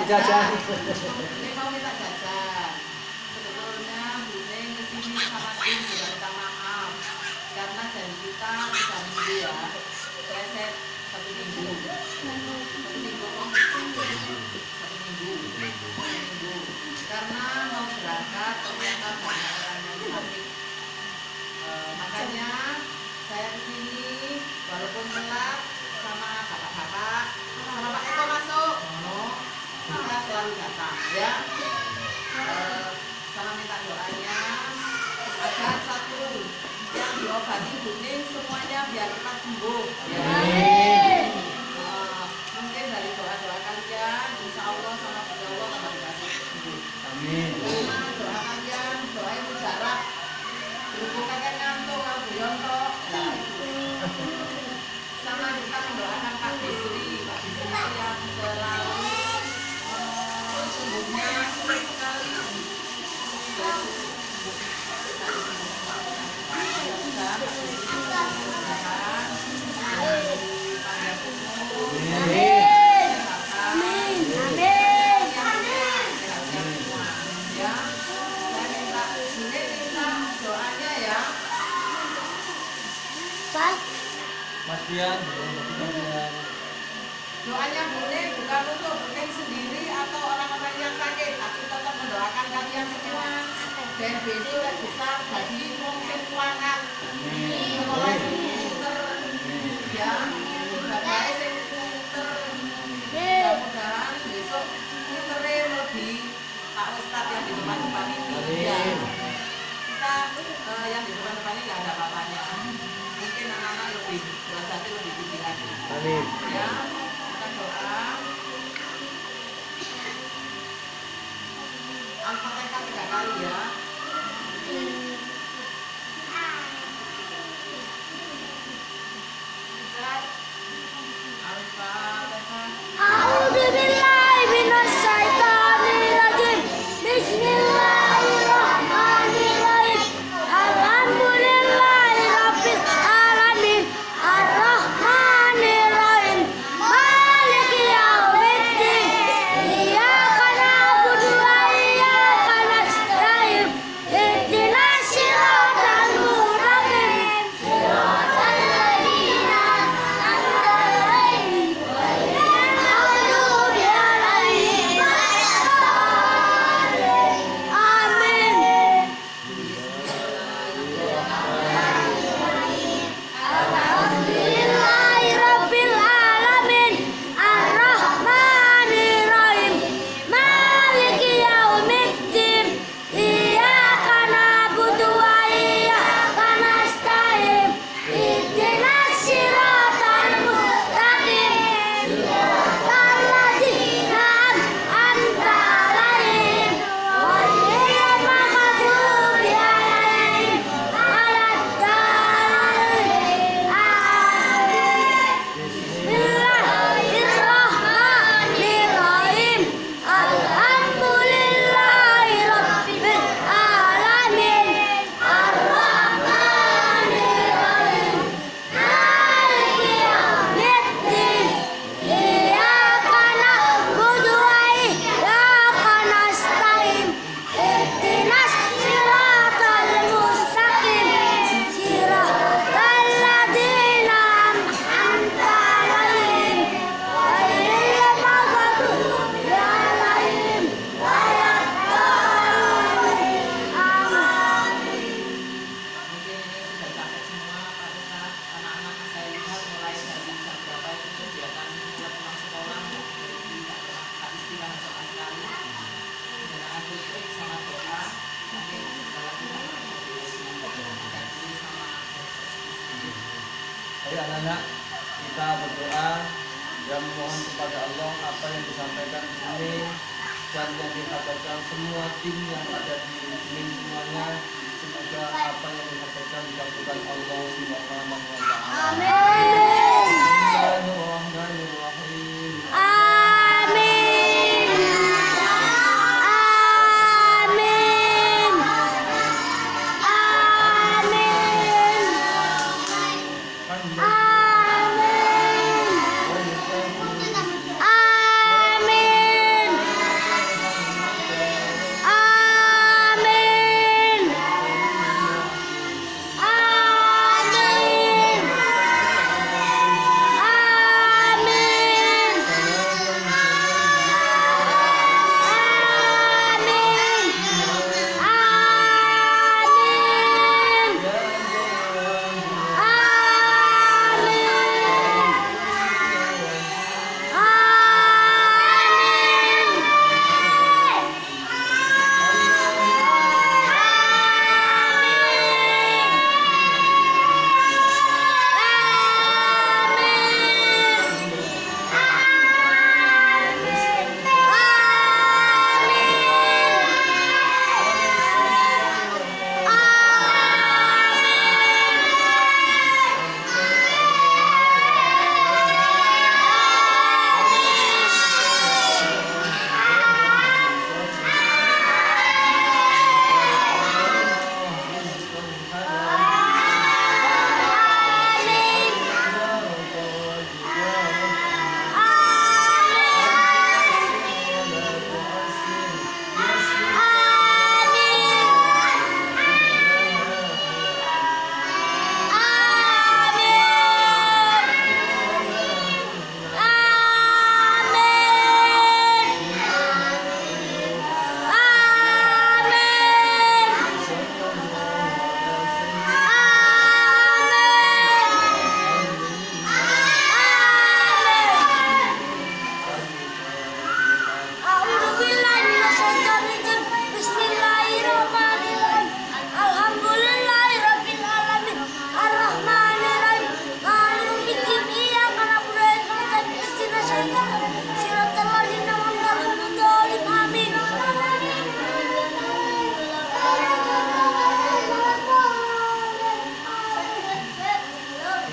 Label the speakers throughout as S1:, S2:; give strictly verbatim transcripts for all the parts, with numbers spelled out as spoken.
S1: jajan.
S2: Ini mau minta jajan. Sebetulnya Buning kesini sama tim juga minta maaf karena janji kita tiga minggu ya, reset satu minggu, satu minggu kok satu minggu, satu minggu. Karena mau berangkat ternyata banyak orang yang sakit. E, makanya saya kesini walaupun telat sama bapak-bapak, sama Pak Eko masuk, no, kita selalu datang ya. E, sama minta doanya agar satu yang diobati Buning semuanya biar cepat sembuh ya. Amin. Uh, mungkin dari doa-doa kalian insya Allah sama Gusti Allah akan dikasih sembuh. Amin. Karena doa kalian doa yang mujarab berhubung kakek ngantuk kalau Buyonto nah itu sama kita mendoakan Pak Bisri Pak Bisri yang selalu uh, sembuhnya sulit sekali.
S1: Mas Pian,
S2: doanya Buning bukan untuk Buning sendiri atau orang-orang yang sakit, tapi tetap mendoakan kalian semua dan besok bisa jadi mungkin kuangan sekolah pinter ya, ibadahnya sing pinter, mudah-mudahan besok pinternya lebih Pak Ustadz yang di depan-depan ini ya. Kita uh, yang di depan-depan ini nggak ada apa-apanya, mungkin anak-anak lebih derajatnya lebih tinggi lagi. Amin. Ya, kita doa. Al-Fatihah tiga kali ya. Al-Fatihah.
S3: A'udzubillahi minasyaitonirrajim. Bismillahirrahmanirrahim. Alhamdulillahirabbil alamin. Arrahmanirrahim. Maliki yaumiddin. Iyyaka na'budu wa iyyaka nasta'in. Ihdinas siratal mustaqim. Siratal ladzina an'amta 'alaihim ghairil maghdubi 'alaihim waladdallin. Amin. Alhamdulillahirabbil alamin. Arrahmanirrahim. Maliki yaumiddin. Iyyaka na'budu wa iyyaka nasta'in. Ihdinas siratal mustaqim. Siratal ladzina an'amta 'alaihim ghairil maghdubi 'alaihim waladdallin. Bismillahirrahmanirrahim. Alhamdulillahirabbil alamin. Arrahmanirrahim. Maliki yaumiddin. Iyyaka na'budu wa iyyaka nasta'in. Ihdinas siratal mustaqim. Siratal ladzina an'amta 'alaihim ghairil maghdubi 'alaihim waladdallin. Amin.
S2: Mungkin ini sudah capek semua Pak Ustadz. Anak-anak saya lihat mulai dari jam berapa itu kegiatan mulai pulang sekolah jadi tidak pernah tak istirahat sama sekali. Dan aku trik sama doa nanti sebentar lagi sama dan ini sama.
S1: ayo anak-anak kita berdoa dan mohon kepada Allah apa yang disampaikan ini dan yang dikatakan semua tim yang ada di sini semuanya, semoga apa yang disampaikan dikabulkan Allah Subhanahu wa taala.
S3: Amin.
S1: Bismillahirrahmanirrahim.
S3: Amin. Amin. Amin. Amin. Amin.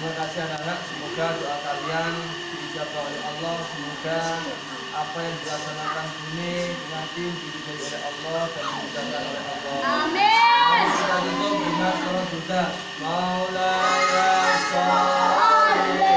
S1: Terima kasih anak-anak, semoga doa kalian diijabah oleh Allah. Semoga apa yang dilaksanakan ini nanti diridhoi oleh Allah dan dimudahkan oleh Allah.
S3: Amin.
S1: Kita tutup dengan salat duha. Maulaya sholli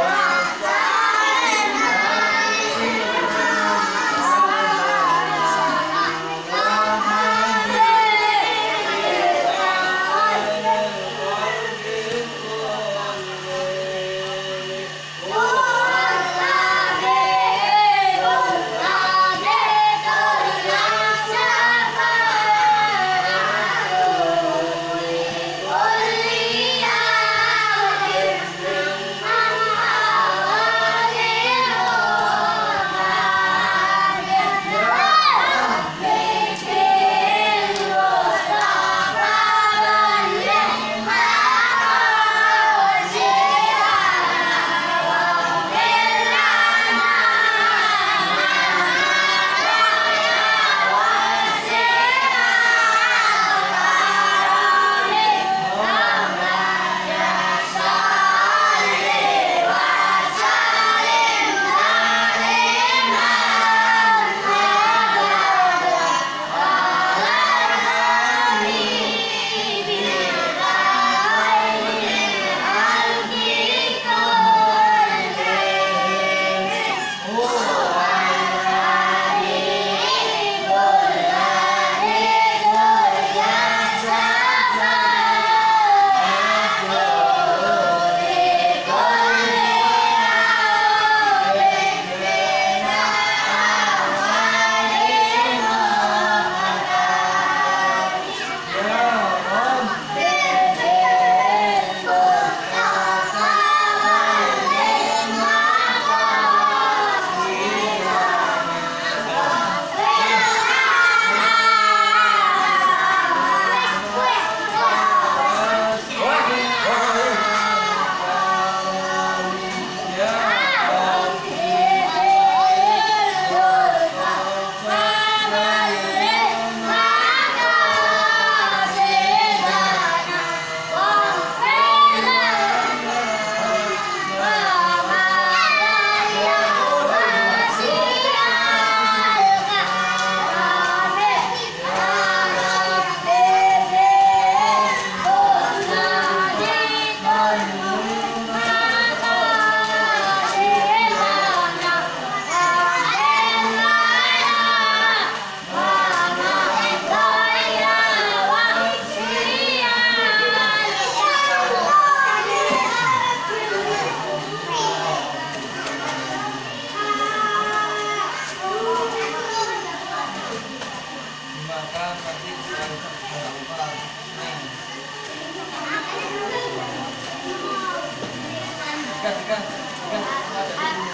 S1: makan nanti jangan lupa neng ikan ikan ikan ada